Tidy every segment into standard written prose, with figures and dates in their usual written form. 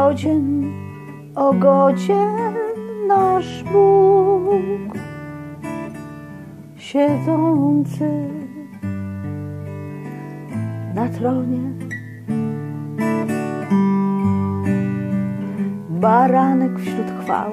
Godzien o godzien nasz Bóg, siedzący na tronie, baranek wśród chwał.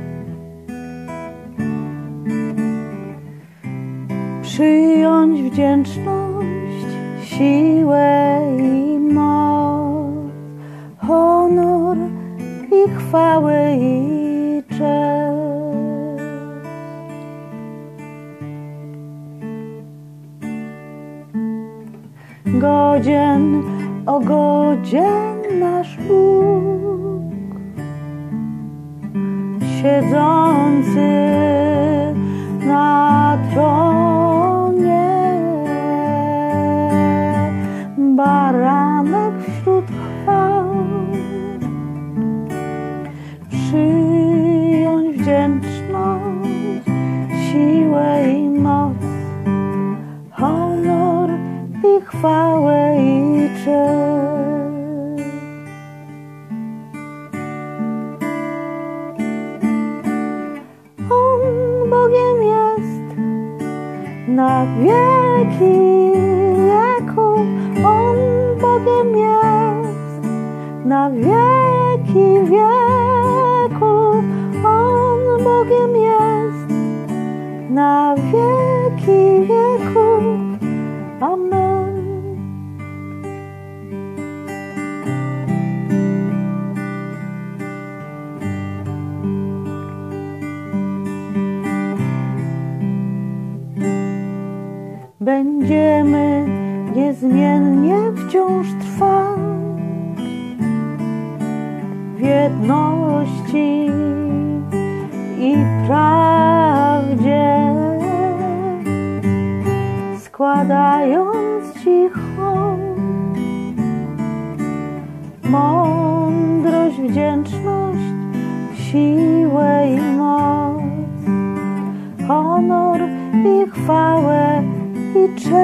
Przyjąć wdzięczność, siłę i moc, honor i chwałę i cześć. Godzien o godzien nasz Bóg, siedzący na tronie, baranek wśród chwał. Przyjąć wdzięczność, siłę i moc, honor i chwałę i cześć. On Bogiem jest na wieki wieków, On Bogiem jest na wieki wieków, On Bogiem jest na wieki wieków. Amen. Będziemy niezmiennie wciąż trwać w jedności i prawdzie, składając Ci hołd, mądrość, wdzięczność, siłę i moc, honor i chwałę i cześć.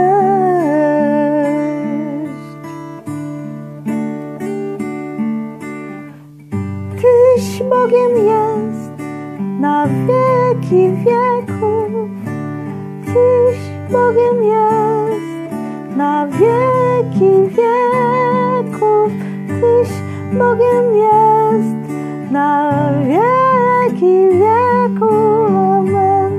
Tyś Bogiem jest na wieki wieków, Tyś Bogiem jest na wieki wieków, Tyś Bogiem jest na wieki wieków. Amen.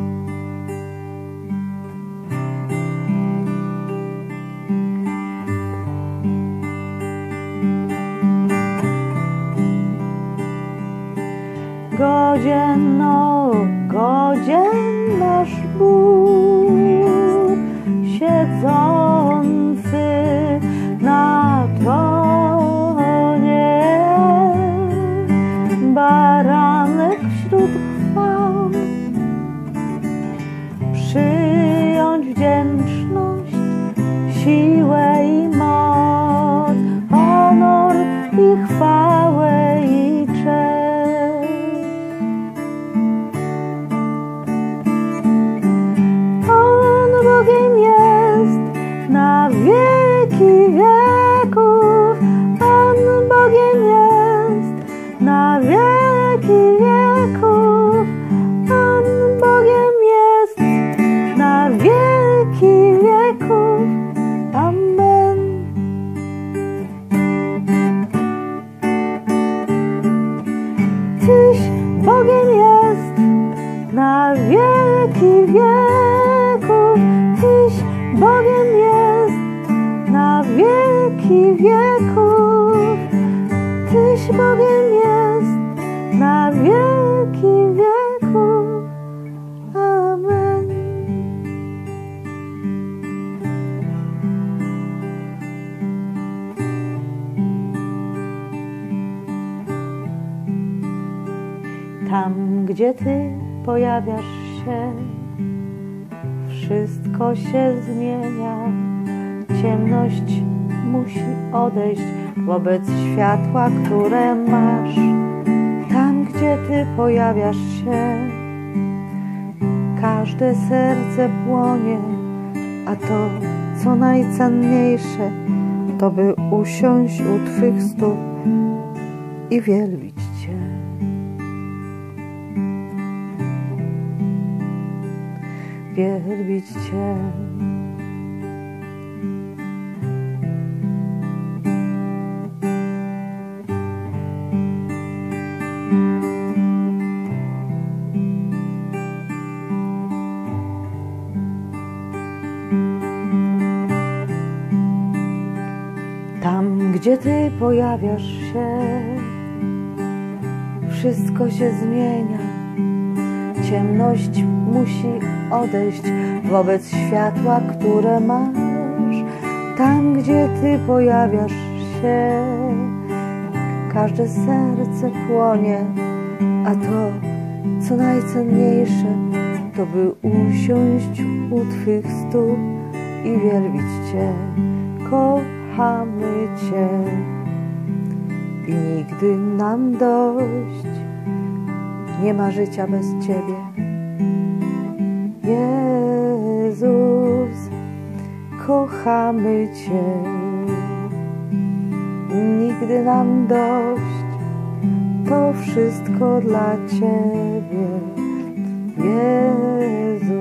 Godzien o godzien nasz Bóg, siedzący na tronie, baranek wśród chwał. Przyjąć wdzięczność, siłę i moc, honor i chwałę i cześć. Bogiem jest na wieki wieków, On Bogiem jest na wieki wieków, On Bogiem jest na wieki wieków. Amen. Tyś Bogiem jest na wieki wieków, Tyś Bogiem jest na wieki wieków, Tyś Bogiem jest na wieki wieków. Amen. Tam, gdzie Ty pojawiasz się, wszystko się zmienia. Ciemność musi odejść wobec światła, które masz. Tam, gdzie Ty pojawiasz się, każde serce płonie, a to, co najcenniejsze, to by usiąść u Twych stóp i wielbić Cię. Wielbić Cię. Tam, gdzie Ty pojawiasz się, wszystko się zmienia. Ciemność musi odejść wobec światła, które masz. Tam, gdzie Ty pojawiasz się, każde serce płonie, a to, co najcenniejsze, to by usiąść u Twych stóp i wielbić Cię. Kochamy Cię i nigdy nam dość. Nie ma życia bez Ciebie. Jezus, kochamy Cię. Nigdy nam dość. To wszystko dla Ciebie. Jezus.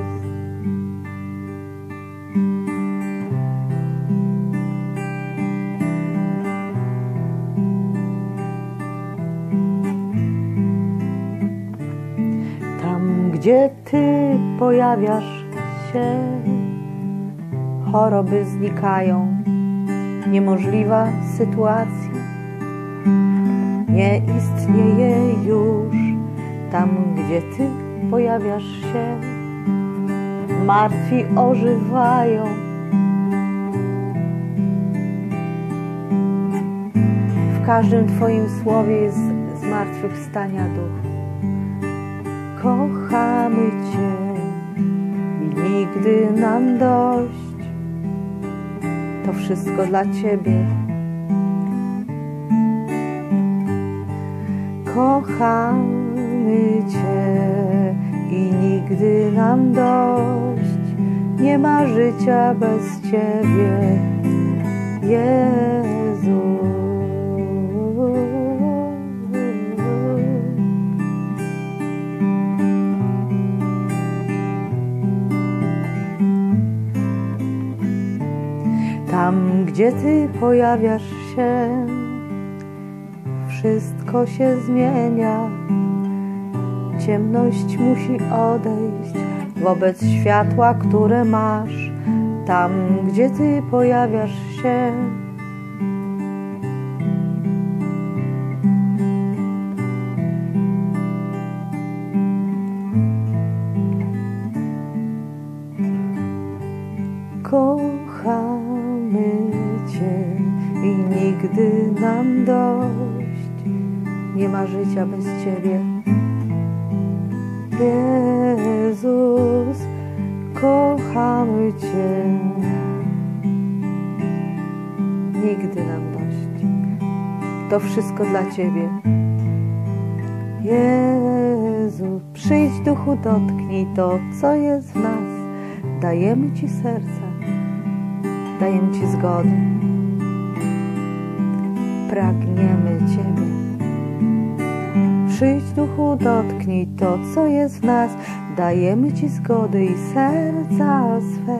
Gdzie Ty pojawiasz się, choroby znikają, niemożliwa sytuacja nie istnieje już. Tam, gdzie Ty pojawiasz się, martwi ożywają. W każdym Twoim słowie jest zmartwychwstania duch. Kochamy Cię i nigdy nam dość. To wszystko dla Ciebie. Kochamy Cię i nigdy nam dość. Nie ma życia bez Ciebie, Jezu. Tam, gdzie Ty pojawiasz się, wszystko się zmienia. Ciemność musi odejść wobec światła, które masz. Tam, gdzie Ty pojawiasz się, kochamy Cię i nigdy nam dość. Nie ma życia bez Ciebie, Jezus, kochamy Cię. Nigdy nam dość. To wszystko dla Ciebie, Jezu. Przyjdź, Duchu, dotknij to, co jest w nas. Dajemy Ci serca, dajemy Ci zgodę. Pragniemy Ciebie. Przyjdź, Duchu, dotknij to, co jest w nas. Dajemy Ci zgodę i serca swe.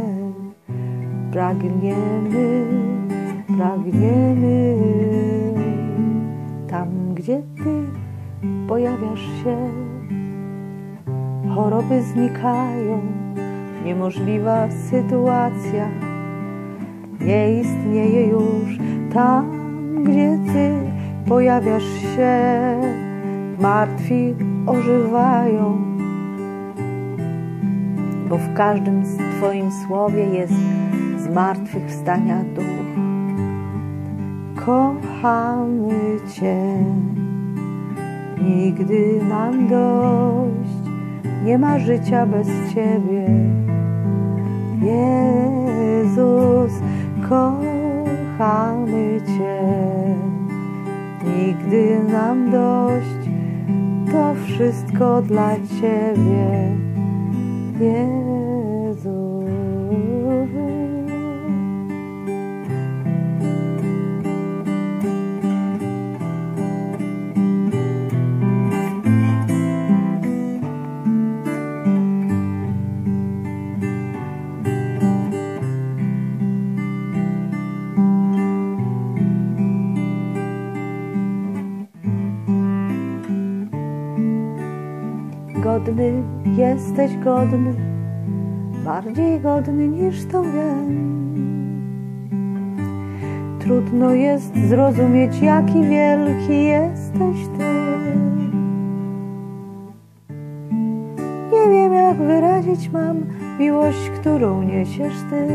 Pragniemy, pragniemy. Tam, gdzie Ty pojawiasz się, choroby znikają. Niemożliwa sytuacja nie istnieje już. Tam, gdzie Ty pojawiasz się, martwi ożywają. Bo w każdym Twoim słowie jest zmartwychwstania duch. Kochamy Cię, nigdy nam dość. Nie ma życia bez Ciebie, Jezus, kochamy Cię. Nigdy nam dość, to wszystko dla Ciebie, Jezu. Godny, jesteś godny, bardziej godny niż to wiem. Trudno jest zrozumieć, jaki wielki jesteś Ty. Nie wiem, jak wyrazić mam miłość, którą niesiesz Ty.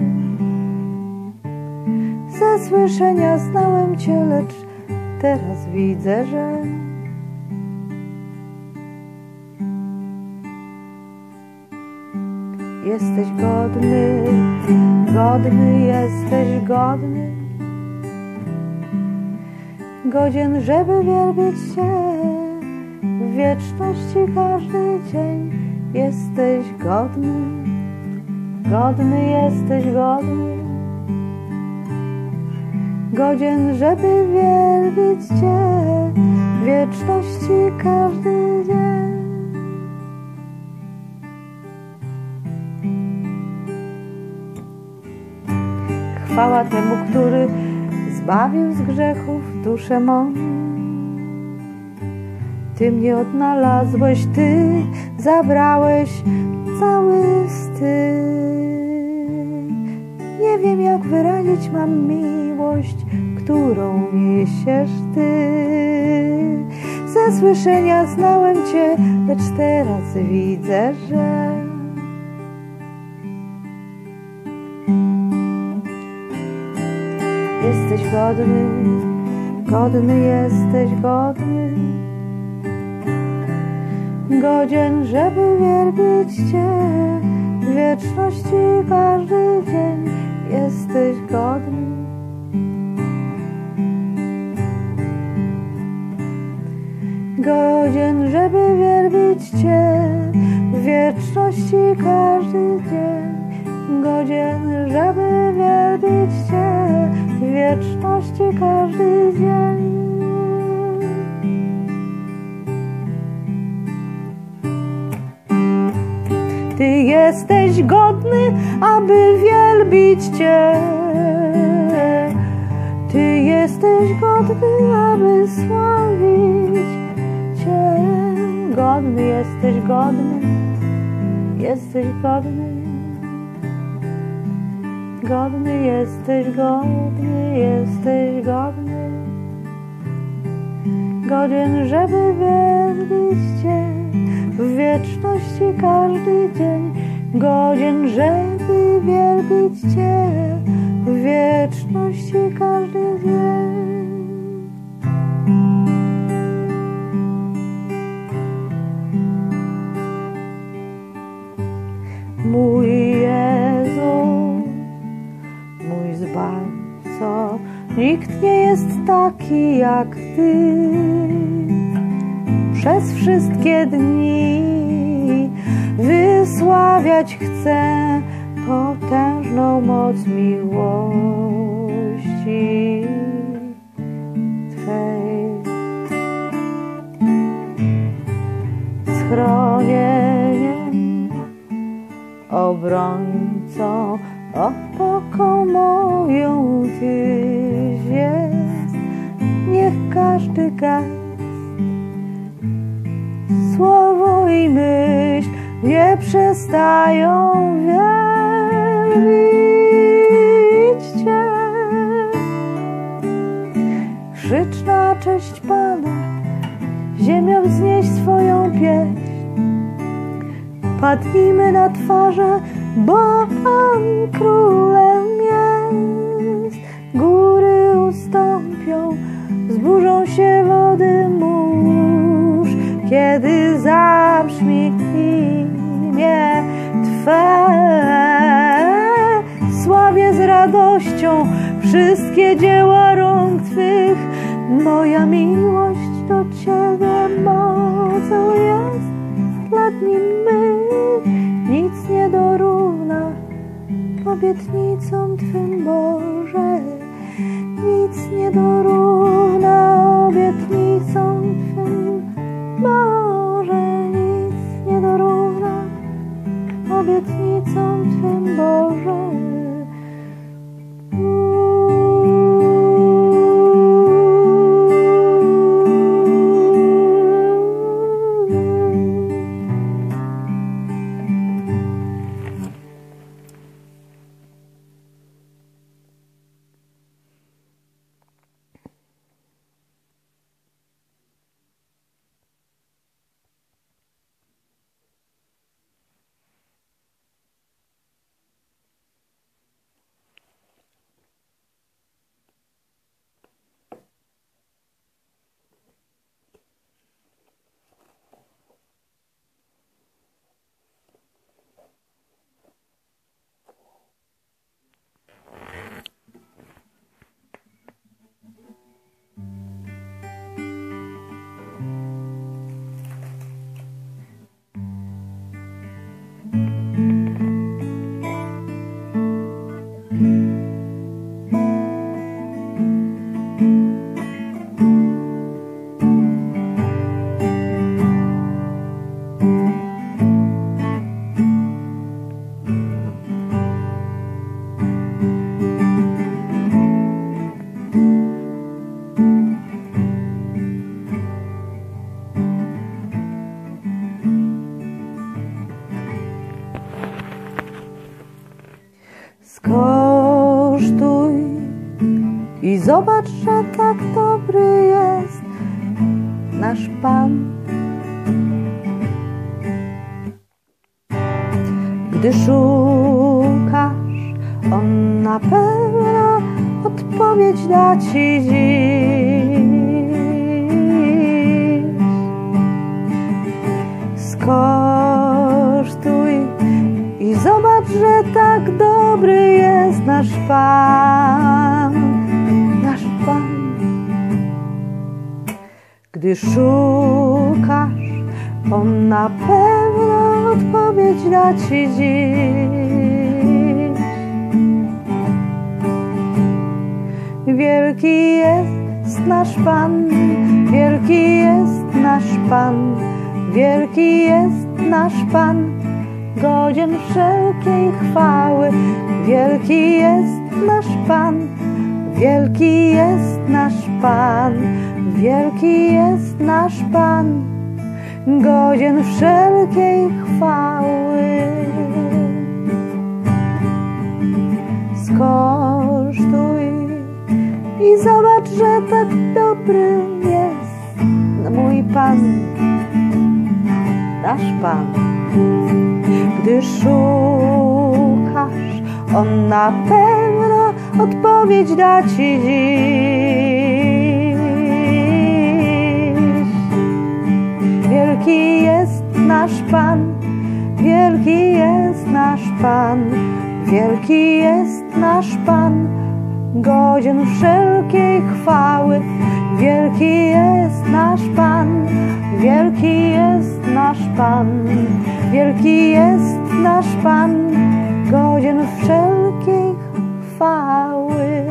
Ze słyszenia znałem Cię, lecz teraz widzę, że jesteś godny, godny, jesteś godny, godzien, żeby wielbić Cię w wieczności każdy dzień. Jesteś godny, godny, jesteś godny, godzien, żeby wielbić Cię w wieczności każdy dzień. Chwała temu, który zbawił z grzechów duszę mą. Ty mnie odnalazłeś, Ty zabrałeś cały wstyd. Nie wiem, jak wyrazić mam miłość, którą niesiesz Ty. Ze słyszenia znałem Cię, lecz teraz widzę, że jesteś godny, godny, jesteś godny, godzien, żeby wielbić Cię w wieczności każdy dzień. Jesteś godny, godzien, żeby wielbić Cię w wieczności każdy dzień. Godzien, żeby wielbić Cię w wieczności każdy dzień. Ty jesteś godny, aby wielbić Cię. Ty jesteś godny, aby sławić Cię. Godny, jesteś godny, jesteś godny. Godny, jesteś godny, jesteś godny, godzien, żeby wielbić Cię w wieczności każdy dzień. Godzien, żeby wielbić Cię w wieczności każdy dzień. Mój Jezu, mój Zbawco, nikt nie jest taki jak Ty. Przez wszystkie dni wysławiać chcę potężną moc miłości Twej. Schronieniem, obrońcą, opoką moją Tyś jest. Niech każdy gest, słowo i myśl nie przestają wielbić Cię. Krzycz na cześć Pana, ziemio wznieś swoją pieśń. Padnijmy na twarze, bo On królem jest. Góry ustąpią, zburzą się wody mórz, kiedy zabrzmi imię Twe. Sławię z radością wszystkie dzieła rąk Twych. Moja miłość do Ciebie mocą jest dla dni mych. Nic nie dorówna obietnicom Twym, Boże. Nic nie dorówna obietnicom Twym, Boże. Nic nie dorówna obietnicom Twym, Boże. zobacz, że tak dobry jest nasz Pan. Gdy szukasz, On na pewno odpowiedź da Ci dziś. Skosztuj i zobacz, że tak dobry jest nasz Pan, nasz Pan. Gdy szukasz, On na pewno odpowiedź da Ci dziś. Wielki jest nasz Pan, wielki jest nasz Pan, wielki jest nasz Pan, godzien wszelkiej chwały. Wielki jest nasz Pan, wielki jest nasz Pan, wielki jest nasz Pan, godzien wszelkiej chwały. Skosztuj i zobacz, że tak dobry jest mój Pan, nasz Pan. Gdy szukasz, On na pewno odpowiedź da Ci dziś. Wielki jest nasz Pan, wielki jest nasz Pan, wielki jest nasz Pan, godzien wszelkiej chwały. Wielki jest nasz Pan, wielki jest nasz Pan, wielki jest nasz Pan, godzien wszelkiej chwały.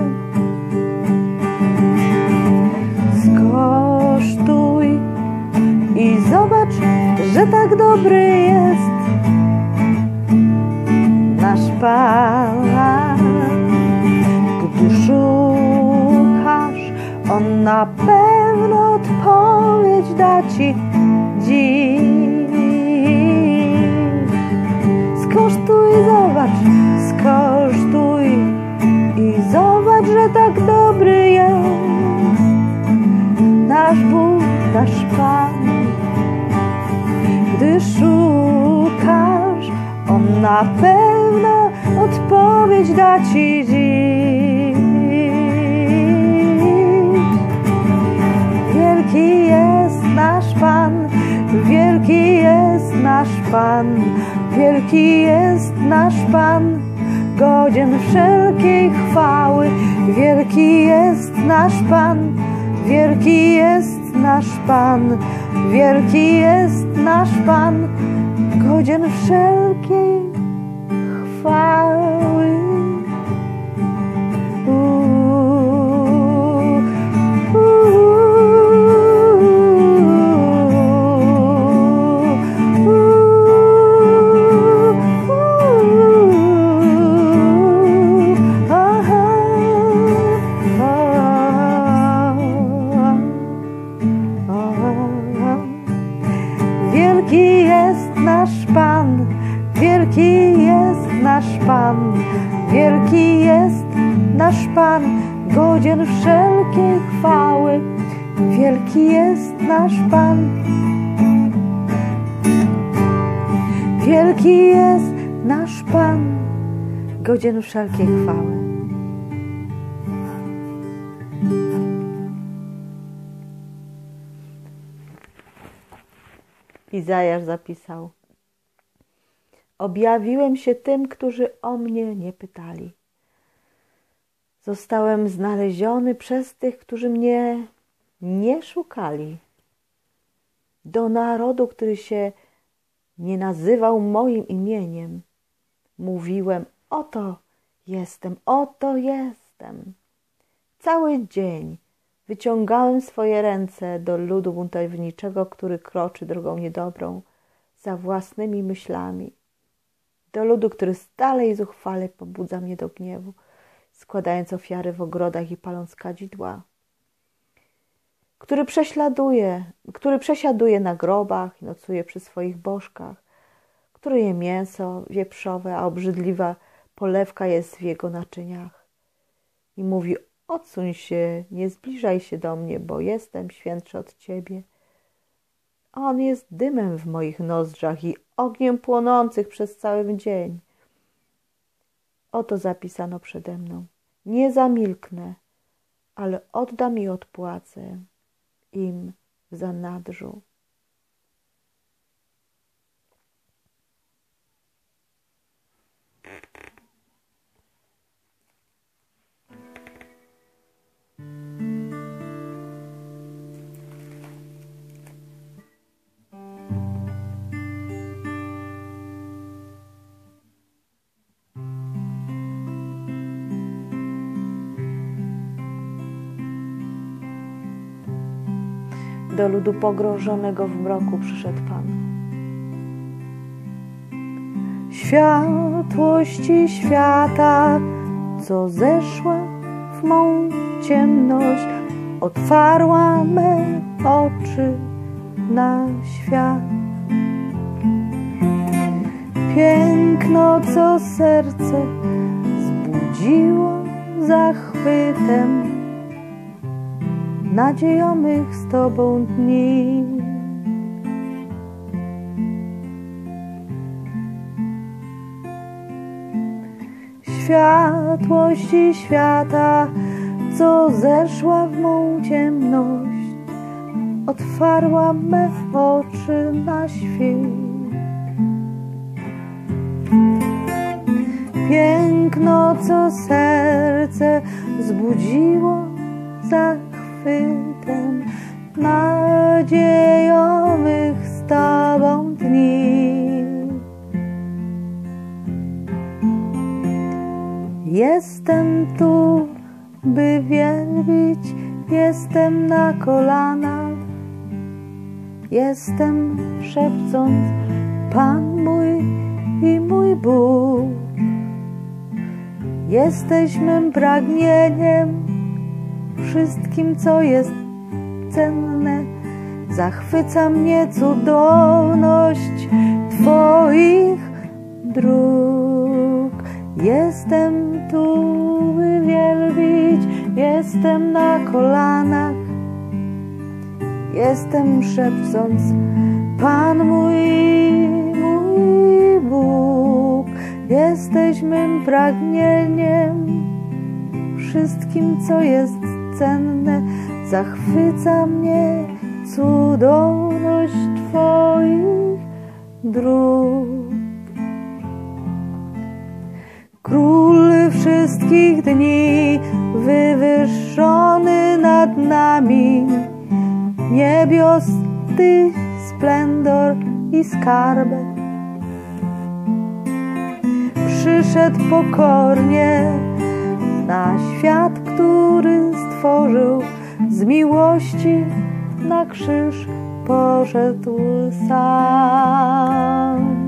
Skosztuj i zobacz, że tak dobry jest nasz Pan. Gdy szukasz, On na pewno odpowiedź da Ci dziś. Skosztuj, zobacz, skosztuj i zobacz, że tak dobry jest nasz Bóg, nasz Pan. Gdy szukasz, On na pewno odpowiedź da Ci dziś. Wielki jest nasz Pan, wielki jest nasz Pan, wielki jest nasz Pan, godzien wszelkiej chwały. Wielki jest nasz Pan, wielki jest nasz Pan, wielki jest nasz Pan, godzien wszelkiej chwały. Wielki jest nasz Pan, wielki jest nasz Pan, wielki jest nasz Pan, godzien wszelkiej chwały. Wielki jest nasz Pan, wielki jest nasz Pan, godzien wszelkiej chwały. Izajasz zapisał: objawiłem się tym, którzy o mnie nie pytali. Zostałem znaleziony przez tych, którzy mnie nie szukali. Do narodu, który się nie nazywał moim imieniem, mówiłem: oto jestem, oto jestem. Cały dzień wyciągałem swoje ręce do ludu buntowniczego, który kroczy drogą niedobrą za własnymi myślami. Do ludu, który stale i zuchwale pobudza mnie do gniewu, składając ofiary w ogrodach i paląc kadzidła. Który przesiaduje na grobach i nocuje przy swoich bożkach, który je mięso wieprzowe, a obrzydliwa polewka jest w jego naczyniach. I mówi: Odsuń się, nie zbliżaj się do mnie, bo jestem świętszy od Ciebie. On jest dymem w moich nozdrzach i ogniem płonących przez cały dzień. Oto zapisano przede mną. Nie zamilknę, ale oddam i odpłacę im w zanadrzu. Do ludu pogrążonego w mroku przyszedł Pan. Światłości świata, co zeszła w mą ciemność, otwarła me oczy na świat. Piękno, co serce zbudziło zachwytem, nadziejomych z Tobą dni. Światłości świata, co zeszła w mą ciemność, otwarła me oczy na świt. Piękno, co serce zbudziło zachwytem, nadziejowych z Tobą dni. Jestem tu, by wielbić, jestem na kolanach, jestem szepcąc, Pan mój i mój Bóg. Jesteś mym pragnieniem, wszystkim, co jest cenne. Zachwyca mnie cudowność Twoich dróg. Jestem tu, by wielbić, jestem na kolanach, jestem szepcąc, Pan mój Bóg. Jesteś mym pragnieniem, wszystkim, co jest cenne. Zachwyca mnie cudowność Twoich dróg. Król wszystkich dni, wywyższony nad nami, niebios Ty splendor i skarb. Przyszedł pokornie na świat, który stworzył, z miłości na krzyż poszedł sam.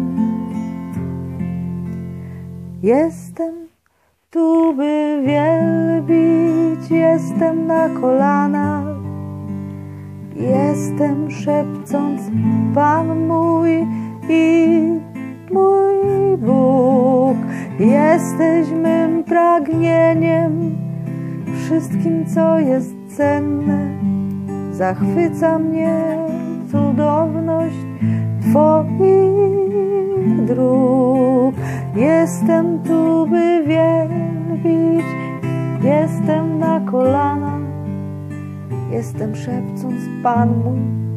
Jestem tu, by wielbić, jestem na kolanach, jestem szepcąc, Pan mój i mój Bóg. Jesteś mym pragnieniem, wszystkim, co jest cenne. Zachwyca mnie cudowność Twoich dróg. Jestem tu, by wielbić, jestem na kolanach, jestem szepcąc, Pan mój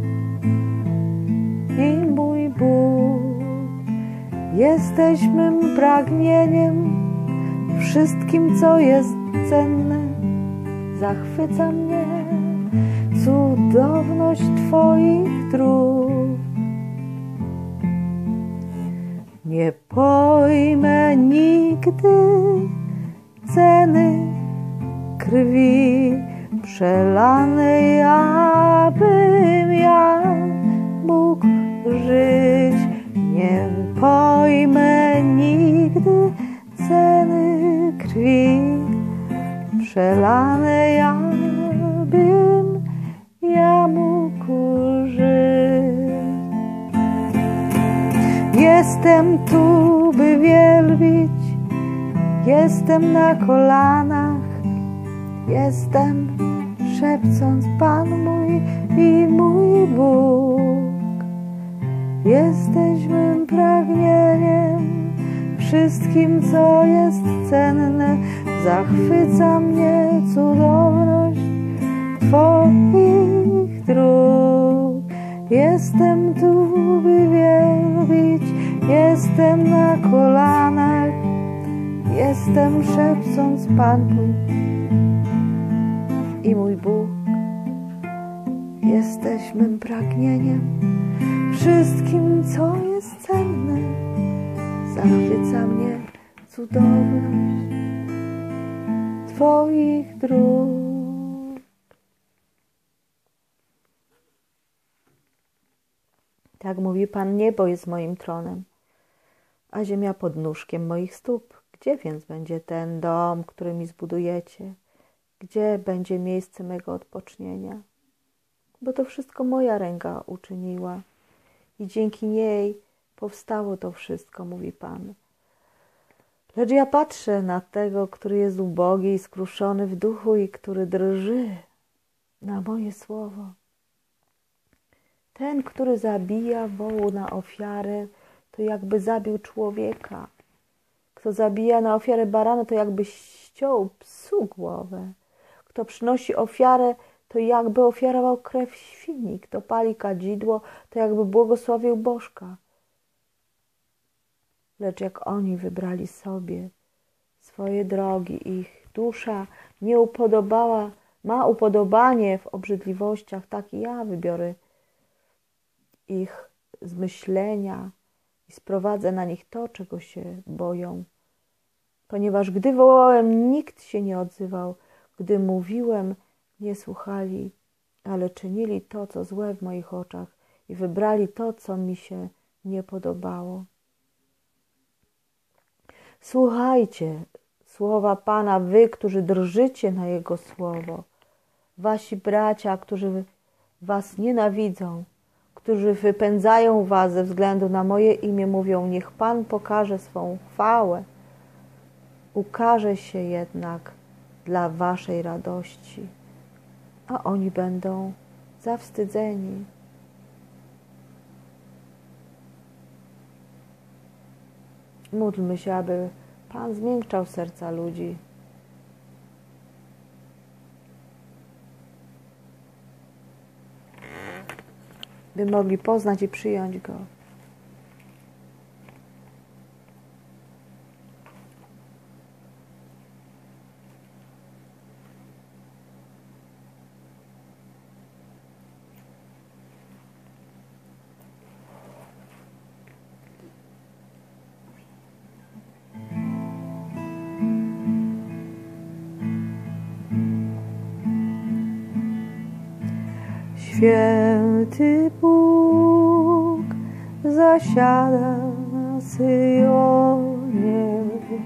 i mój Bóg. Jesteś mym pragnieniem, wszystkim, co jest cenne. Zachwyca mnie cudowność Twoich dróg. Nie pojmę nigdy ceny krwi przelanej, abym ja mógł żyć. Nie pojmę nigdy ceny krwi przelanej, abym ja mógł żyć. Jestem tu, by wielbić, jestem na kolanach, jestem, szepcąc Pan mój i mój Bóg. Jesteś mym pragnieniem, wszystkim, co jest cenne. Zachwyca mnie cudowność Twoich dróg. Jestem tu, by wielbić, jestem na kolanach, jestem, szepcąc Pan mój i mój Bóg. Jesteś mym pragnieniem, wszystkim, co jest cenne. Zachwyca mnie cudowność Twoich dróg. Tak mówi Pan, niebo jest moim tronem, a ziemia pod nóżkiem moich stóp. Gdzie więc będzie ten dom, który mi zbudujecie? Gdzie będzie miejsce mego odpocznienia? Bo to wszystko moja ręka uczyniła i dzięki niej powstało to wszystko, mówi Pan. Lecz ja patrzę na tego, który jest ubogi i skruszony w duchu i który drży na moje słowo. Ten, który zabija wołu na ofiarę, to jakby zabił człowieka. Kto zabija na ofiarę barana, to jakby ściął psu głowę. Kto przynosi ofiarę, to jakby ofiarował krew świni. Kto pali kadzidło, to jakby błogosławił bożka. Lecz jak oni wybrali sobie swoje drogi, ich dusza nie upodobała, ma upodobanie w obrzydliwościach, tak i ja wybiorę ich zmyślenia i sprowadzę na nich to, czego się boją. Ponieważ gdy wołałem, nikt się nie odzywał, gdy mówiłem, nie słuchali, ale czynili to, co złe w moich oczach i wybrali to, co mi się nie podobało. Słuchajcie słowa Pana, wy, którzy drżycie na Jego słowo, wasi bracia, którzy was nienawidzą, którzy wypędzają was ze względu na moje imię, mówią, niech Pan pokaże swą chwałę. Ukaże się jednak dla waszej radości, a oni będą zawstydzeni. Módlmy się, aby Pan zmiękczał serca ludzi. By mogli poznać i przyjąć Go. Święty Bóg zasiada na Syjonie.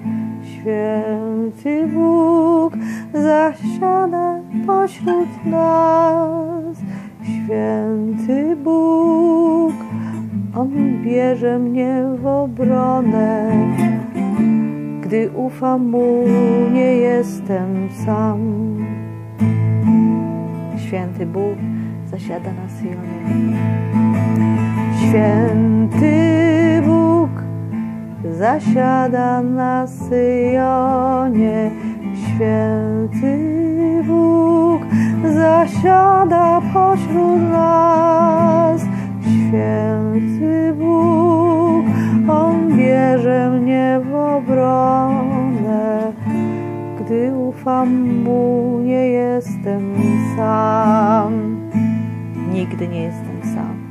Święty Bóg zasiada pośród nas. Święty Bóg, On bierze mnie w obronę. Gdy ufam Mu, nie jestem sam. Święty Bóg zasiada na Syjonie. Święty Bóg zasiada na Syjonie. Święty Bóg zasiada pośród nas. Święty Bóg, On bierze mnie w obronę. Gdy ufam Mu, nie jestem sam. Nigdy nie jestem sam.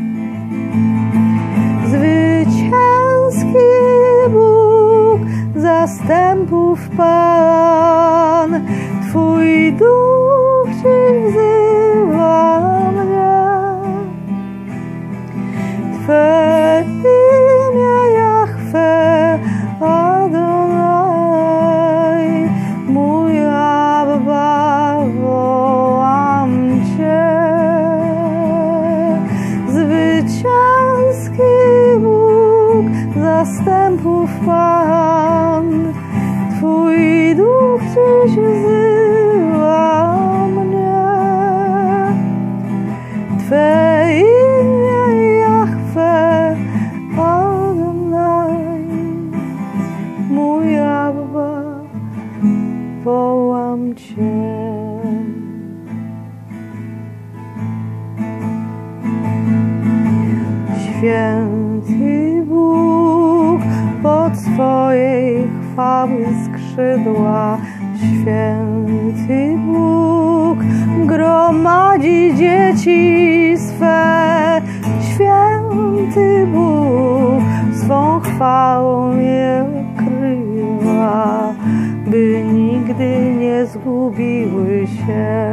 Zwycięski Bóg, zastępów Pan, Twój duch Ci wzywa mnie. Twe imię Jahwe Adonai, mój Abba, wołam Cię. Zwycięski Bóg, zastępów Pan, Twój duch Ciś wzywa Święty Bóg pod swojej chwały skrzydła, Święty Bóg gromadzi dzieci swe, Święty Bóg swą chwałą je ukrywa, by nigdy nie zgubiły się.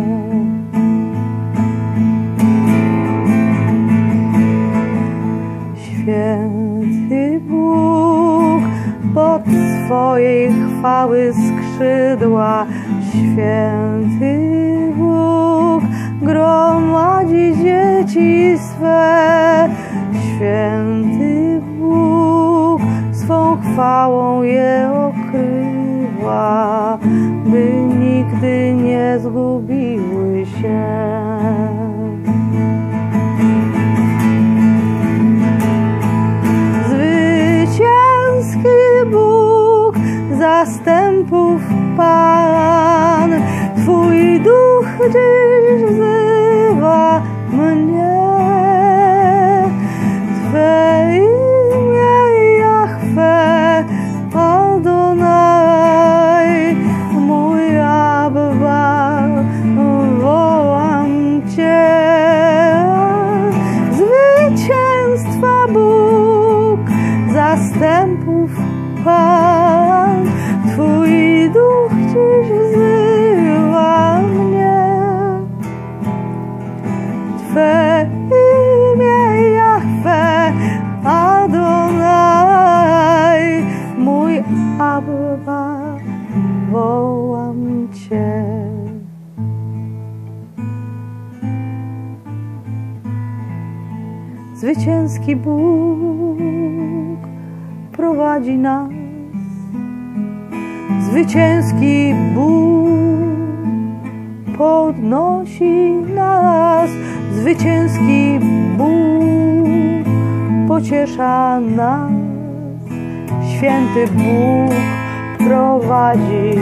Święty Bóg pod swojej chwały skrzydła, Święty Bóg gromadzi dzieci swe, Święty Bóg swą chwałą je okrywa, by nigdy nie zgubiły się. Bóg zastępów Pan, Twój duch dziś wzywa mnie. Twe imię Jahwe Adonai, mój Abba, wołam Cię. Zwycięstwa Bóg zastępów Pan, Twój duch dziś wzywa mnie. Twe imię Jahwe Adonai, mój Abba, wołam Cię. Zwycięski Bóg prowadzi nas, zwycięski Bóg podnosi nas, zwycięski Bóg pociesza nas, święty Bóg prowadzi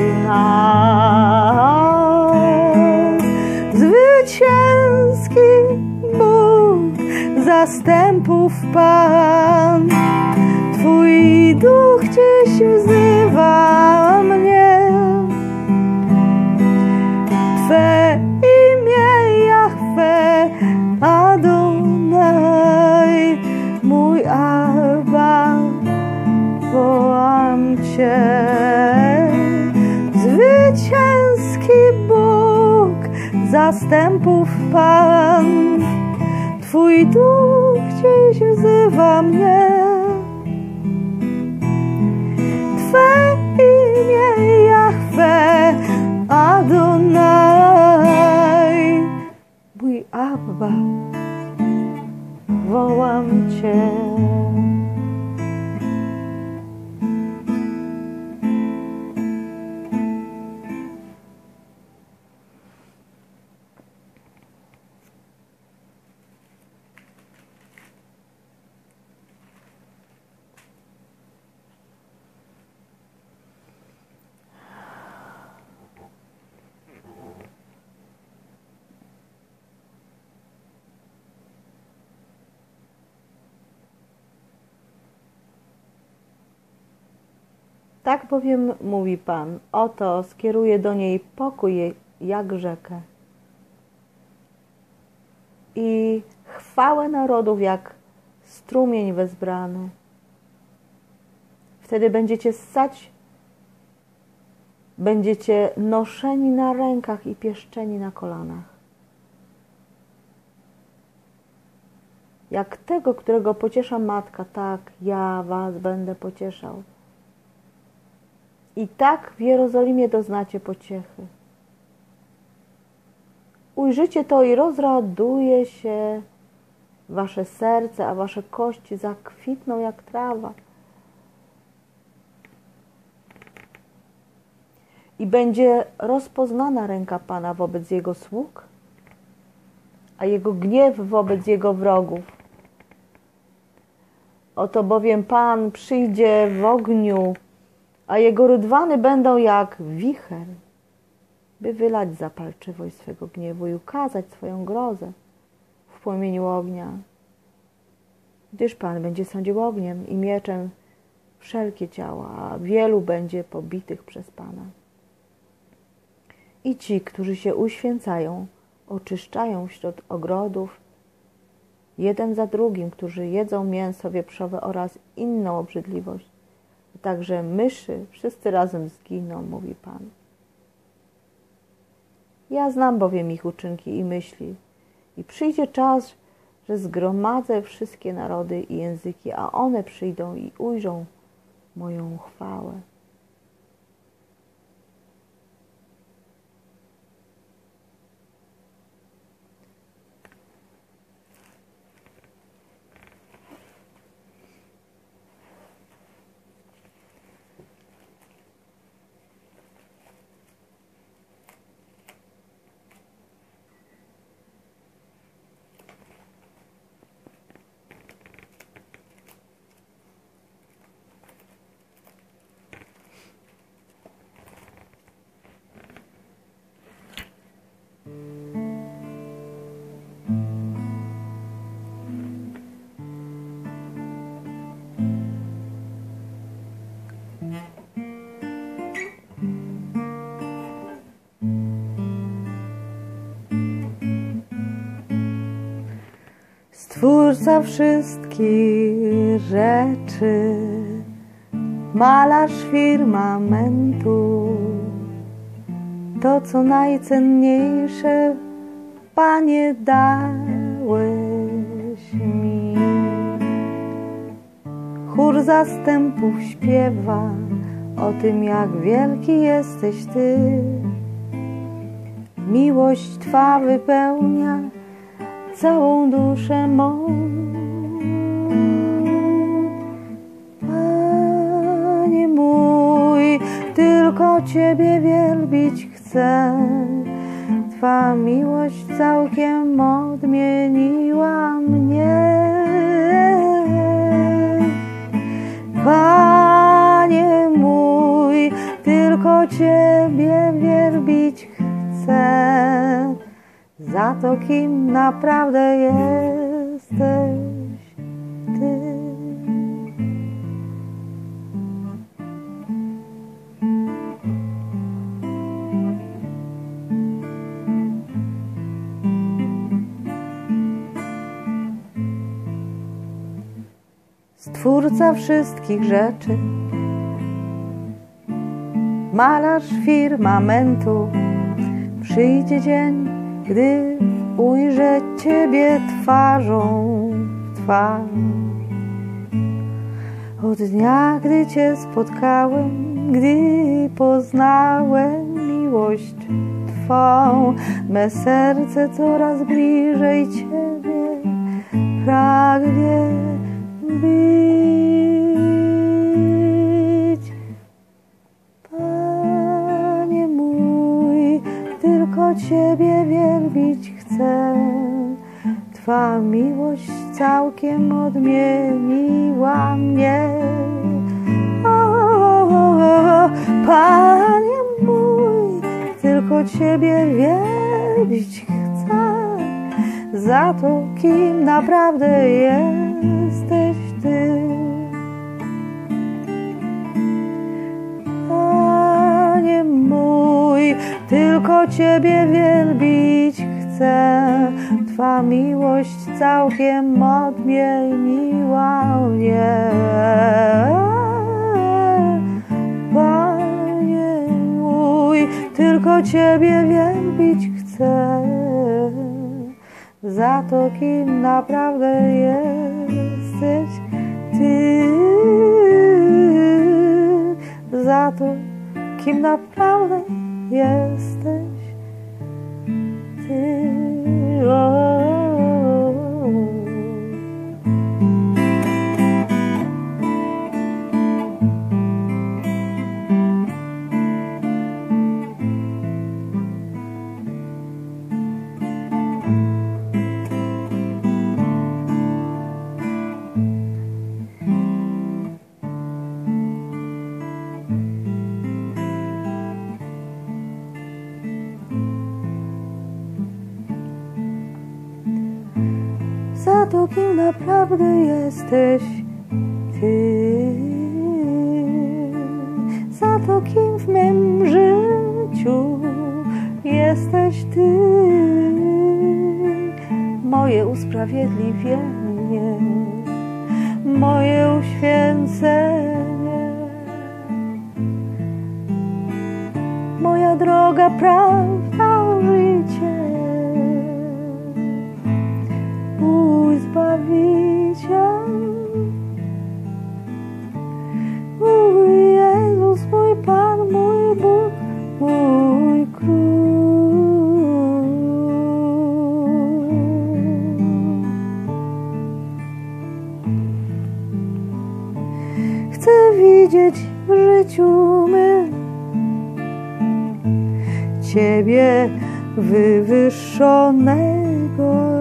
nas. Zwycięski Bóg zastępów Pan, Twój duch dziś wzywa mnie. Twe imię Jahwe Adonai, mój Abba, wołam Cię. Zwycięski Bóg zastępów Pan, Twój duch dziś wzywa mnie. Twe imię Jahwe Adonai, mój Abba, wołam Cię. Tak bowiem mówi Pan, oto skieruję do niej pokój jak rzekę i chwałę narodów jak strumień wezbrany. Wtedy będziecie ssać, będziecie noszeni na rękach i pieszczeni na kolanach. Jak tego, którego pociesza matka, tak ja was będę pocieszał. I tak w Jerozolimie doznacie pociechy. Ujrzycie to i rozraduje się wasze serce, a wasze kości zakwitną jak trawa. I będzie rozpoznana ręka Pana wobec Jego sług, a Jego gniew wobec Jego wrogów. Oto bowiem Pan przyjdzie w ogniu, a Jego rydwany będą jak wicher, by wylać zapalczywość swego gniewu i ukazać swoją grozę w płomieniu ognia. gdyż Pan będzie sądził ogniem i mieczem wszelkie ciała, a wielu będzie pobitych przez Pana. I ci, którzy się uświęcają, oczyszczają wśród ogrodów, jeden za drugim, którzy jedzą mięso wieprzowe oraz inną obrzydliwość. Także myszy wszyscy razem zginą, mówi Pan. Ja znam bowiem ich uczynki i myśli. I przyjdzie czas, że zgromadzę wszystkie narody i języki, a one przyjdą i ujrzą moją chwałę. Stwórca wszystkich rzeczy, malarz firmamentu, to co najcenniejsze, Panie, dałeś mi. Chór zastępów śpiewa o tym, jak wielki jesteś Ty. Miłość Twa wypełnia całą duszę mą. Panie mój, tylko Ciebie wielbić chcę. Twa miłość całkiem odmieniła mnie. Panie mój, tylko Ciebie wielbić chcę. Za to, kim naprawdę jesteś Ty. Stwórca wszystkich rzeczy, malarz firmamentu, przyjdzie dzień, gdy ujrzę Ciebie twarzą w twarz. Od dnia, gdy Cię spotkałem, gdy poznałem miłość Twą, me serce coraz bliżej Ciebie pragnie być. Panie mój, tylko Ciebie wielbić chcę. Twa miłość całkiem odmieniła mnie. Panie mój, tylko Ciebie wielbić chcę. Za to, kim naprawdę jesteś Ty. Panie mój, tylko Ciebie wielbić chcę. Twa miłość całkiem odmieniła mnie. Panie mój, tylko Ciebie wielbić chcę. Za to, kim naprawdę jesteś Ty. Za to, kim naprawdę jesteś Ty. naprawdę jesteś Ty. Za to, kim w mym życiu jesteś Ty. Moje usprawiedliwienie, moje uświęcenie, moja droga, prawda, życie, mój Zbawiciel, mój Jezus, mój Pan, mój Bóg, mój Król. Chcę widzieć w życiu mym Ciebie wywyższonego.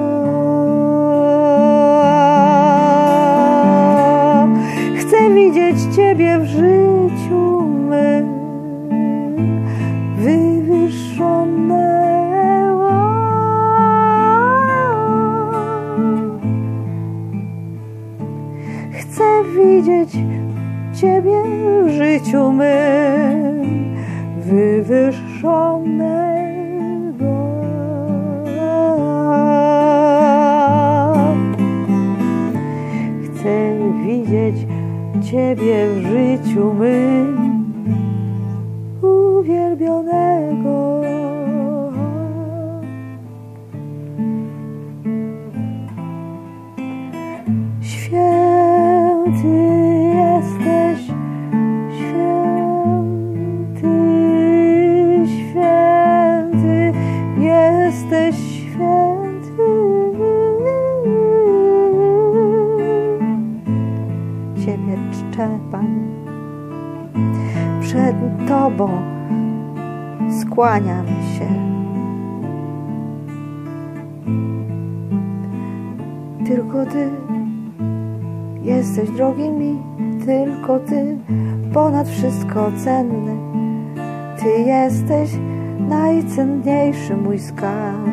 Chcę widzieć Ciebie w życiu mym wywyższonego. Chcę widzieć Ciebie w życiu mym wywyższonego. Chcę widzieć Ciebie w życiu mym uwielbionego. Święty jesteś, święty, święty jesteś, święty. Ciebie czczę, Panie. Przed Tobą skłaniam się. Tylko Ty jesteś drogi mi, tylko Ty ponad wszystko cenny. Ty jesteś najcenniejszy mój skarb.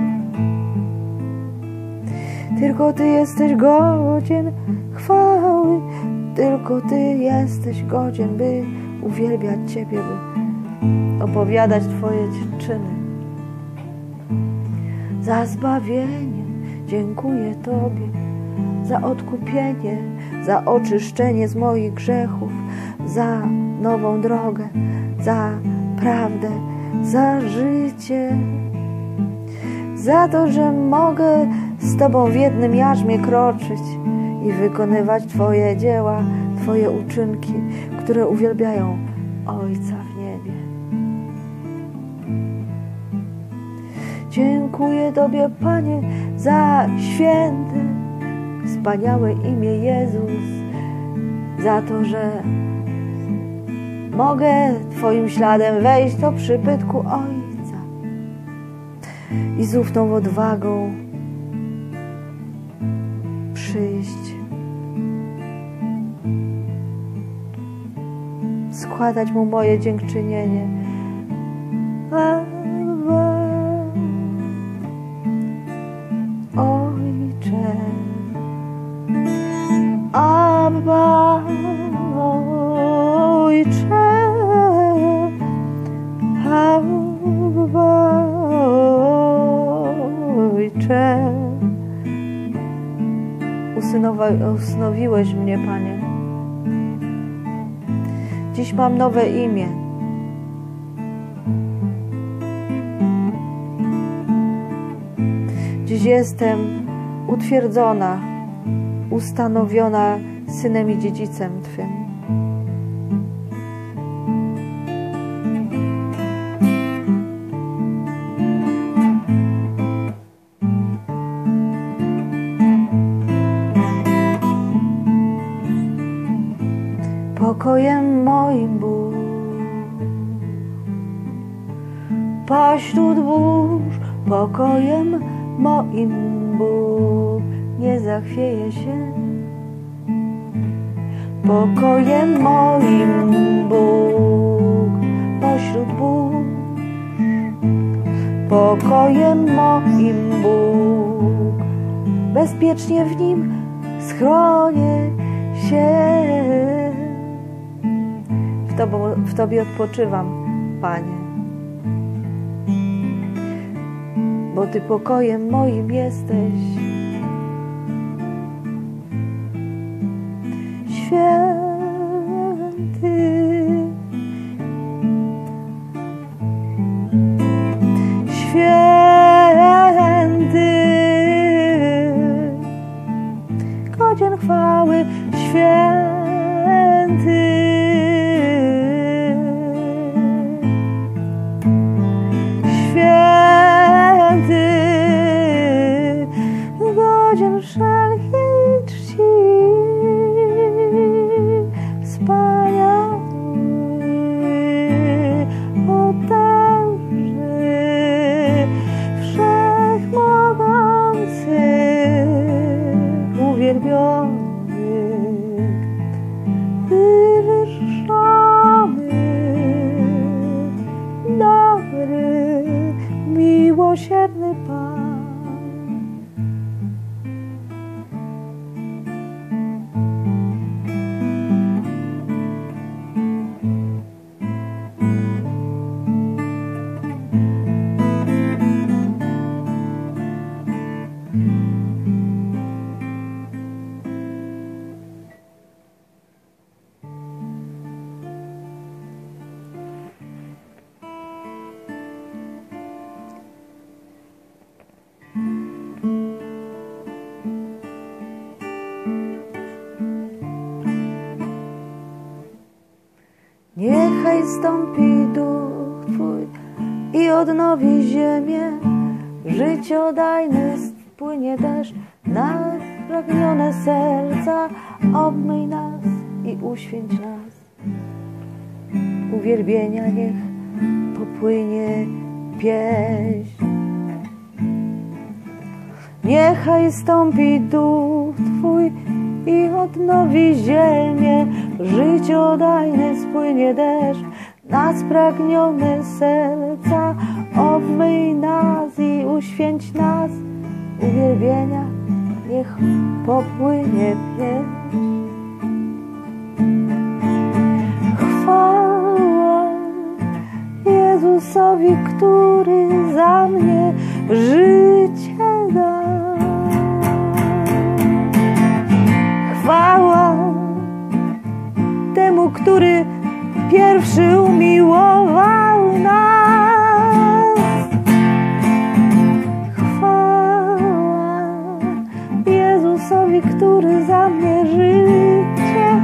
Tylko Ty jesteś godzien chwały, tylko Ty jesteś godzien, by uwielbiać Ciebie, by opowiadać Twoje czyny. Za zbawienie dziękuję Tobie, za odkupienie, za oczyszczenie z moich grzechów, za nową drogę, za prawdę, za życie, za to, że mogę z Tobą w jednym jarzmie kroczyć i wykonywać Twoje dzieła, Twoje uczynki, które uwielbiają Ojca w niebie. Dziękuję Tobie, Panie, za święte, wspaniałe imię Jezus, za to, że mogę Twoim śladem wejść do przybytku Ojca i z ufną odwagą przyjść, składać Mu moje dziękczynienie. Ojcze, Abba, Ojcze, Abba, Ojcze. Usynowiłeś mnie, Panie. Dziś mam nowe imię. Dziś jestem utwierdzona, ustanowiona synem i dziedzicem Twym. Pokojem moim Bóg, pośród burz, pokojem moim Bóg nie zachwieje się. Pokojem moim Bóg, pośród burz, pokojem moim Bóg, bezpiecznie w Nim schronię się. W Tobie odpoczywam, Panie, bo Ty pokojem moim jesteś. Święty, święty, godzien chwały, święty, święty, godzien wszelkiej czci. Miłosierny Pan. Niechaj stąpi duch Twój i odnowi ziemię, życiodajny spłynie deszcz na spragnione serca, obmyj nas i uświęć nas. Uwielbienia niech popłynie pieśń. Niechaj stąpi duch Twój i odnowi ziemię, życiodajny spłynie deszcz na spragnione serca, obmyj nas i uświęć nas. Uwielbienia niech popłynie pieśń. Chwała Jezusowi, który za mnie życie dał. Chwała temu, który pierwszy umiłował nas. Chwała Jezusowi, który za mnie życie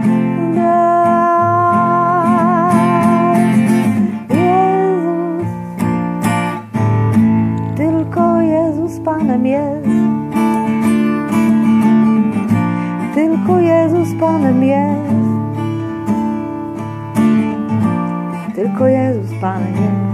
dał. Jezus, tylko Jezus Panem jest. Tylko Jezus Panem jest. Tylko Jezus Panem jest.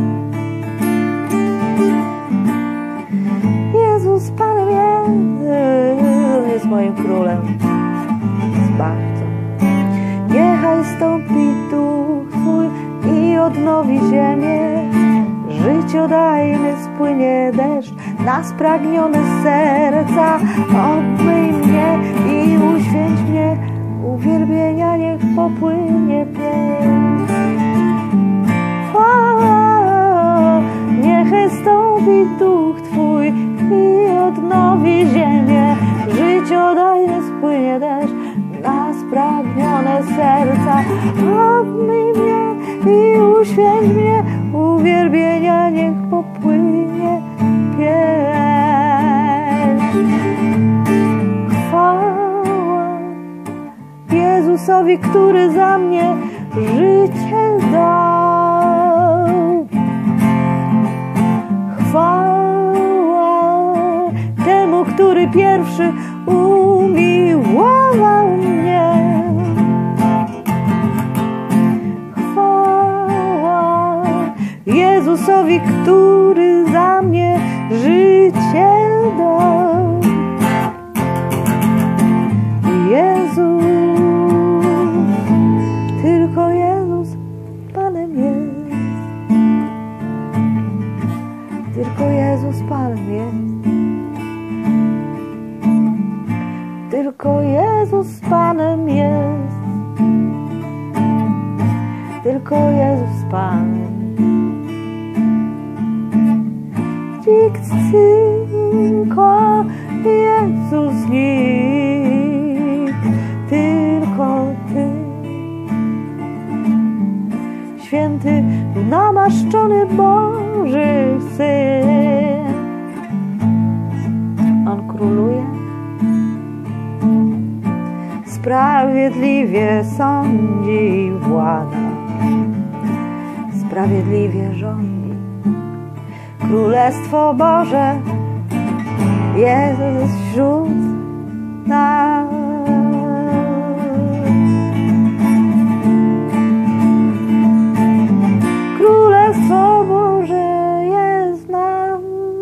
Jezus Panem jest moim królem, zbawcą. Niechaj stąpi duch Twój i odnowi ziemię, życiodajny spłynie deszcz na spragnione serca, obmyj mnie i uświęć mnie. Uwielbienia niech popłynie pieśń. Niechaj stąpi duch Twój i odnowi ziemię, życiodajny spłynie deszcz na spragnione serca, obmyj mnie i uświęć mnie. Uwielbienia niech popłynie pieśń. Chwała Jezusowi, który za mnie życie dał. Chwała temu, który pierwszy umiłował mnie. Chwała Jezusowi, który za mnie życie dał. Jezus, tylko Jezus Panem jest. Tylko Jezus Panem jest. Tylko Jezus Panem jest, tylko Jezus Panem. Tylko Jezus, nikt, tylko Ty. Święty, namaszczony Boży Syn. On króluje, sprawiedliwie sądzi i włada, sprawiedliwie rządzi. Królestwo Boże jest wśród nas. Królestwo Boże jest nam.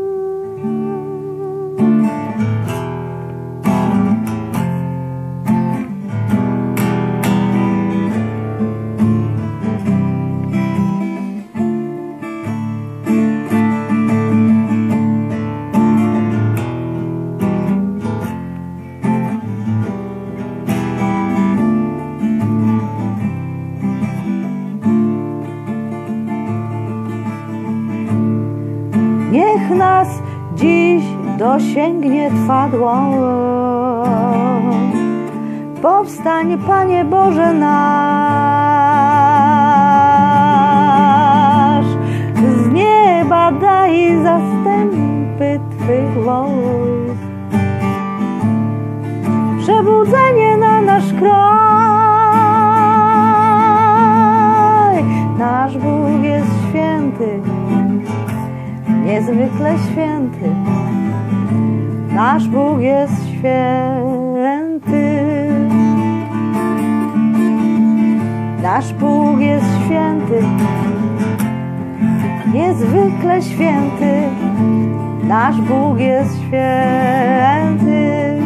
Niech nas dziś dosięgnie Twa dłoń. Powstań, Panie Boże nasz. Z nieba daj zastępy Twych wojsk. Przebudzenie na nasz kraj. Nasz Bóg jest święty, niezwykle święty. Nasz Bóg jest święty. Nasz Bóg jest święty, niezwykle święty. Nasz Bóg jest święty.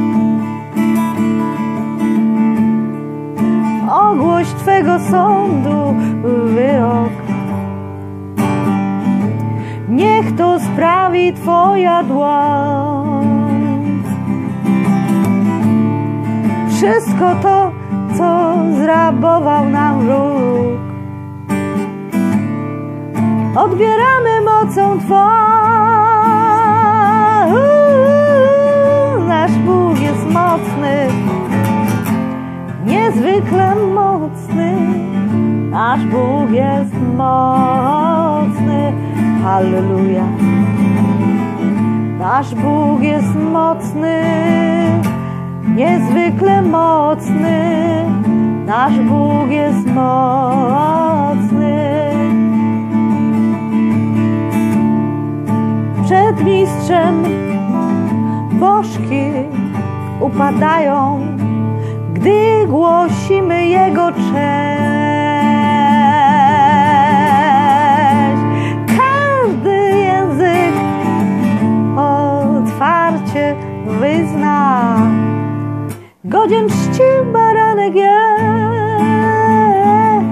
Ogłoś Twego sądu wyrok. Niech to sprawi Twoja dłoń. Wszystko to, co zrabował nam wróg, odbieramy mocą Twą. Nasz Bóg jest mocny, niezwykle mocny. Nasz Bóg jest mocny. Halleluja. Nasz Bóg jest mocny, niezwykle mocny. Nasz Bóg jest mocny. Przed mistrzem bożki upadają, gdy głosimy Jego cześć. Każdy język otwarcie wyzna, godzien czci baranek jest.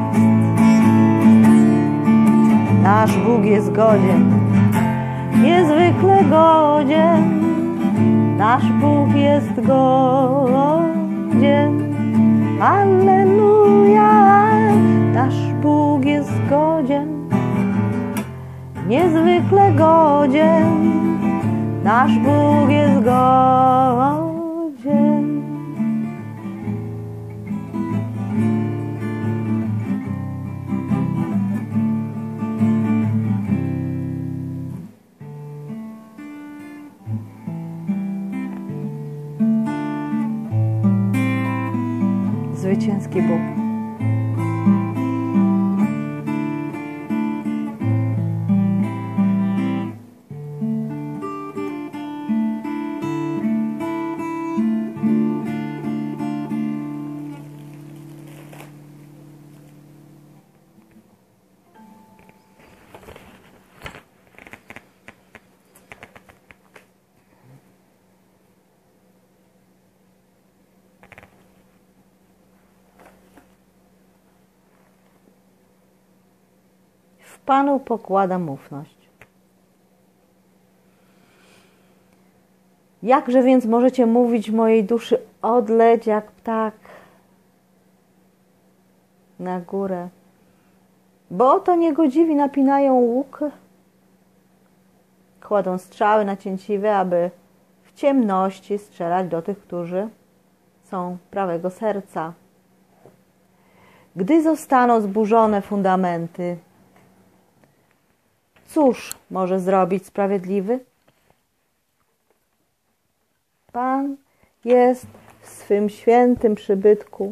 Nasz Bóg jest godzien, niezwykle godzien. Nasz Bóg jest godzien. Alleluja. Nasz Bóg jest godzien, niezwykle godzien. Nasz Bóg jest godzien. Zwycięski Bóg. W Panu pokładam ufność. Jakże więc możecie mówić mojej duszy odleć jak ptak na górę? Bo oto niegodziwi napinają łuk, kładą strzały nacięciwe, aby w ciemności strzelać do tych, którzy są prawego serca. Gdy zostaną zburzone fundamenty, cóż może zrobić sprawiedliwy? Pan jest w swym świętym przybytku.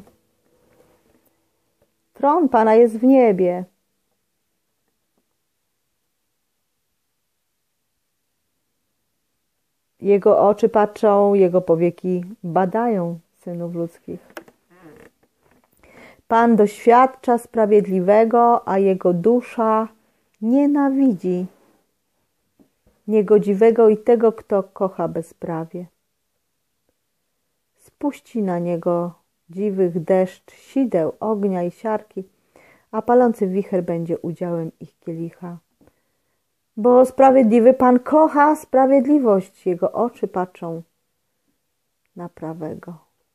Tron Pana jest w niebie. Jego oczy patrzą, Jego powieki badają synów ludzkich. Pan doświadcza sprawiedliwego, a jego dusza nienawidzi niegodziwego i tego, kto kocha bezprawie. Spuści na niego dziwych deszcz, sideł, ognia i siarki, a palący wicher będzie udziałem ich kielicha. Bo sprawiedliwy Pan kocha sprawiedliwość, Jego oczy patrzą na prawego.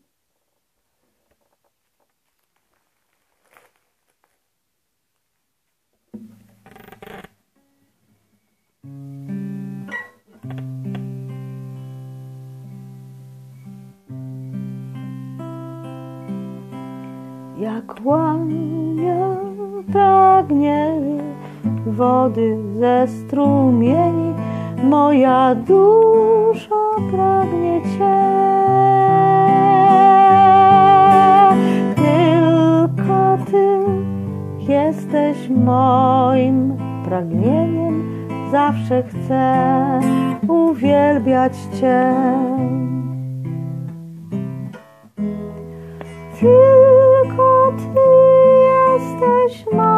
Jak łania pragnie wody ze strumieni, moja dusza pragnie Cię. Tylko Ty jesteś moim pragnieniem, zawsze chcę uwielbiać Cię. Tylko Ty jesteś moim